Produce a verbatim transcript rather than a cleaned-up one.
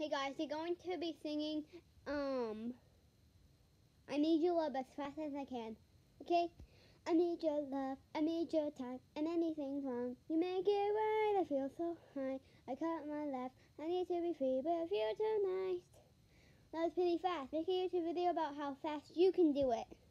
Hey guys, we're going to be singing, um, I need your love as fast as I can, okay? I need your love, I need your time, and anything's wrong, you make it right, I feel so high, I cut my left, I need to be free, but you're too nice. That was pretty fast. Make a YouTube video about how fast you can do it.